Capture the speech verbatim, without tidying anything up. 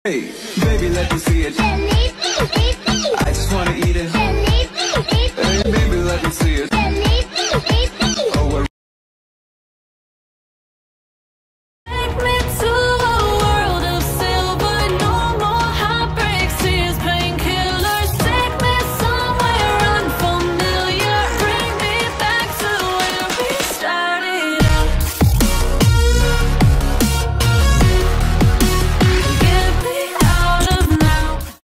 Hey, baby, let me see it. I just wanna eat it. Hey, baby, let me see it.